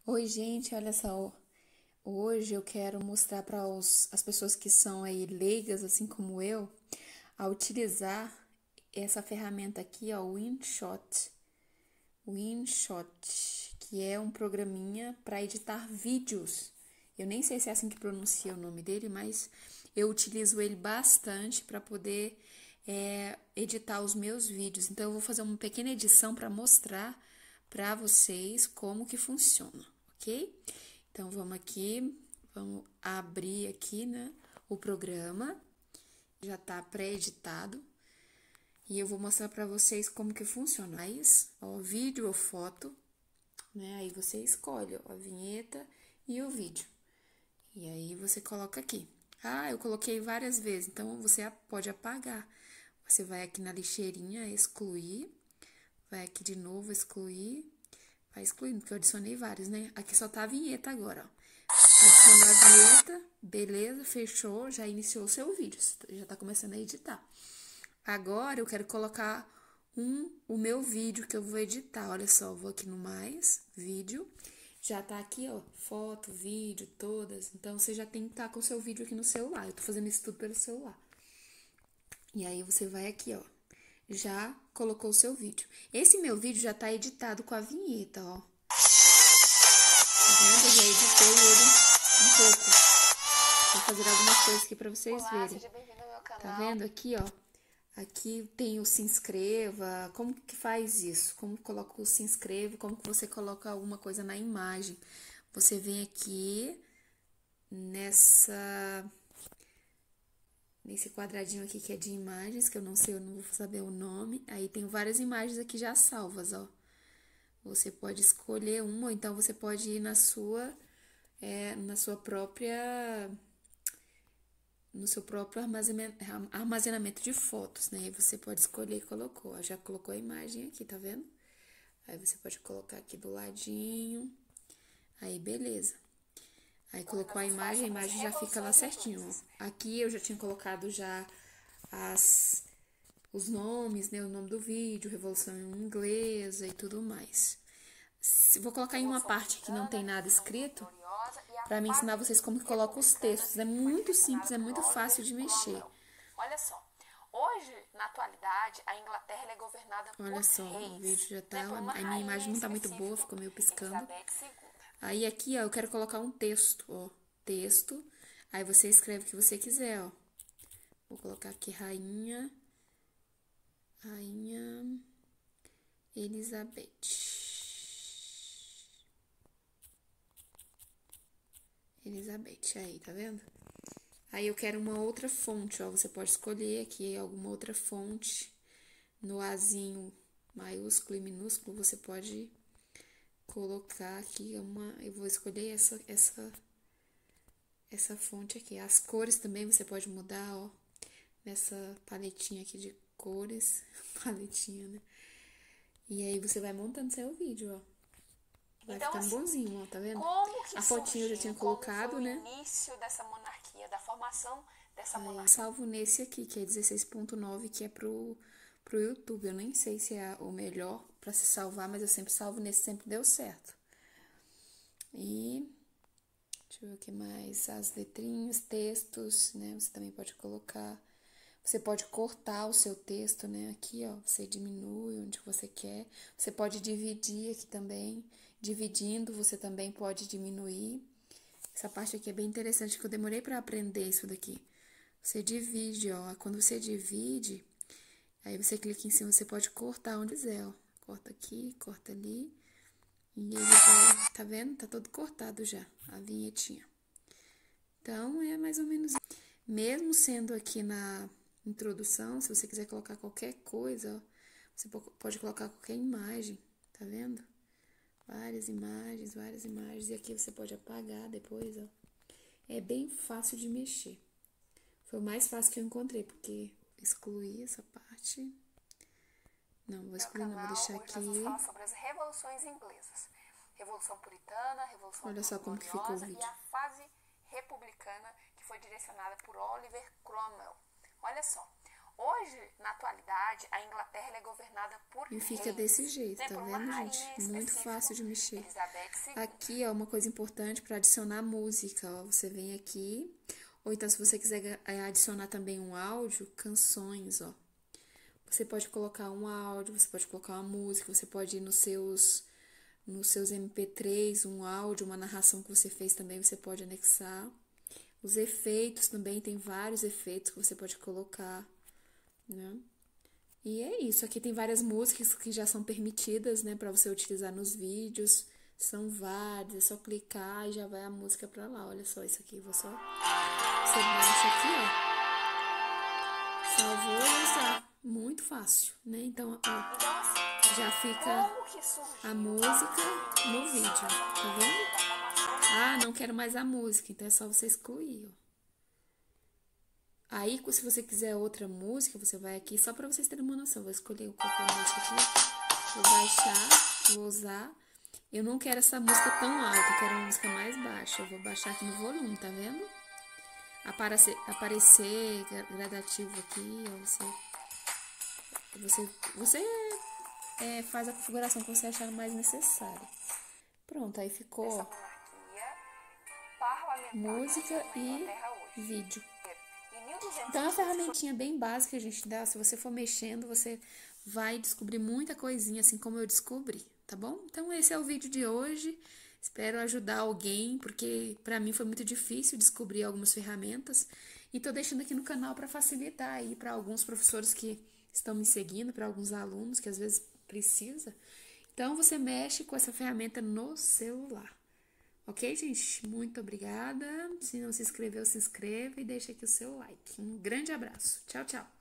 Oi, gente, olha só. Hoje eu quero mostrar para as pessoas que são aí leigas, assim como eu, a utilizar essa ferramenta aqui, ó, o InShot. O InShot, que é um programinha para editar vídeos. Eu nem sei se é assim que pronuncia o nome dele, mas eu utilizo ele bastante para poder editar os meus vídeos. Então eu vou fazer uma pequena edição para mostrar para vocês como que funciona, ok? Então vamos aqui, vamos abrir aqui, né, o programa. Já está pré-editado. E eu vou mostrar para vocês como que funciona. Mas, ó, vídeo ou foto, né? Aí você escolhe ó, a vinheta e o vídeo. E aí você coloca aqui. Ah, eu coloquei várias vezes, então você pode apagar. Você vai aqui na lixeirinha, excluir. Vai aqui de novo, excluir. Vai excluindo, porque eu adicionei vários, né? Aqui só tá a vinheta agora, ó. Adicionou a vinheta, beleza, fechou, já iniciou o seu vídeo. Já tá começando a editar. Agora eu quero colocar o meu vídeo que eu vou editar. Olha só, vou aqui no mais, vídeo. Já tá aqui, ó, foto, vídeo, todas. Então, você já tem que estar com o seu vídeo aqui no celular. Eu tô fazendo isso tudo pelo celular. E aí, você vai aqui, ó. Já colocou o seu vídeo. Esse meu vídeo já tá editado com a vinheta, ó. Tá vendo? Eu já editei ele um pouco. Vou fazer algumas coisas aqui pra vocês Olá, verem. seja bem-vindo ao meu canal. Tá vendo aqui, ó? Aqui tem o se inscreva, como que faz isso? Como coloca o se inscreva, como que você coloca alguma coisa na imagem? Você vem aqui nesse quadradinho aqui que é de imagens, que eu não sei, eu não vou saber o nome. Aí tem várias imagens aqui já salvas, ó. Você pode escolher uma, ou então você pode ir na sua própria no seu próprio armazenamento de fotos, né? Aí você pode escolher e colocou. Já colocou a imagem aqui, tá vendo? Aí você pode colocar aqui do ladinho. Aí, beleza. Aí colocou a imagem já fica lá certinho, ó. Aqui eu já tinha colocado já os nomes, né? O nome do vídeo, Revolução Inglesa e tudo mais. Vou colocar em uma parte que não tem nada escrito, para me ensinar vocês como que coloca os textos. É muito simples, é muito fácil de mexer. Olha só, hoje, na atualidade, a Inglaterra é governada por Olha só, o vídeo reis, já tá, né, por uma a minha rainha imagem em não tá muito boa, específico, ficou meio piscando. Elizabeth II. Aí aqui, ó, eu quero colocar um texto, ó, texto. Aí você escreve o que você quiser, ó. Vou colocar aqui Rainha Elizabeth. Elizabeth, aí, tá vendo? Aí eu quero uma outra fonte, ó, você pode escolher aqui alguma outra fonte. No Azinho maiúsculo e minúsculo, você pode colocar aqui eu vou escolher essa fonte aqui. As cores também você pode mudar, ó, nessa paletinha aqui de cores, paletinha, né? E aí você vai montando seu vídeo, ó. Vai Então, ficando assim, bonzinho, ó, tá vendo? como que A fotinha eu já surgiu, tinha como colocado, foi o né? início dessa monarquia, da formação dessa Aí monarquia? salvo nesse aqui, que é 16.9, que é pro YouTube. Eu nem sei se é o melhor pra se salvar, mas eu sempre salvo nesse, sempre deu certo. E deixa eu ver o que mais. As letrinhas, textos, né? Você também pode colocar. Você pode cortar o seu texto, né? Aqui, ó. Você diminui onde você quer. Você pode dividir aqui também. Dividindo, você também pode diminuir. Essa parte aqui é bem interessante, que eu demorei para aprender isso daqui. Você divide, ó. Quando você divide, aí você clica em cima, você pode cortar onde quiser, ó. Corta aqui, corta ali. E ele vai, tá vendo? Tá todo cortado já, a vinhetinha. Então, é mais ou menos isso. Mesmo sendo aqui na introdução, se você quiser colocar qualquer coisa, ó, você pode colocar qualquer imagem, tá vendo? Várias imagens, várias imagens. E aqui você pode apagar depois, ó. É bem fácil de mexer. Foi o mais fácil que eu encontrei, porque excluí essa parte. Não, vou excluir não, vou deixar Hoje nós vamos aqui. falar sobre as revoluções inglesas. Revolução Puritana, Revolução Olha só como que ficou o Gloriosa e vídeo. a fase republicana, que foi direcionada por Oliver Cromwell. Olha só, Hoje, na atualidade, a Inglaterra ela é governada por E fica reis, desse jeito, né? tá Por uma vendo, rainha gente? Muito específica, fácil de mexer. Elizabeth II. Aqui, ó, uma coisa importante para adicionar música, ó. Você vem aqui, ou então se você quiser adicionar também um áudio, canções, ó. Você pode colocar um áudio, você pode colocar uma música, você pode ir nos seus MP3, um áudio, uma narração que você fez também, você pode anexar. Os efeitos também, tem vários efeitos que você pode colocar, né? E é isso, aqui tem várias músicas que já são permitidas, né, para você utilizar nos vídeos. São várias, é só clicar e já vai a música pra lá. Olha só isso aqui, vou só... Você baixa aqui, ó. Salvou e usar. Muito fácil, né? Então, ó, Então, assim, já fica como que surgiu a música no vídeo, tá vendo? Ah, não quero mais a música, então é só você excluir, ó. Aí, se você quiser outra música, você vai aqui, só pra vocês terem uma noção. Vou escolher qualquer música aqui, vou baixar, vou usar. Eu não quero essa música tão alta, eu quero uma música mais baixa. Eu vou baixar aqui no volume, tá vendo? Aparecer gradativo aqui, ó, você faz a configuração que você achar mais necessária. Pronto, aí ficou, ó, música e vídeo. Então é uma ferramentinha bem básica, gente, tá? Se você for mexendo, você vai descobrir muita coisinha, assim como eu descobri, tá bom? Então esse é o vídeo de hoje. Espero ajudar alguém, porque pra mim foi muito difícil descobrir algumas ferramentas. E tô deixando aqui no canal pra facilitar aí pra alguns professores que estão me seguindo, pra alguns alunos que às vezes precisa. Então você mexe com essa ferramenta no celular. Ok, gente? Muito obrigada. Se não se inscreveu, se inscreva e deixa aqui o seu like. Um grande abraço. Tchau, tchau.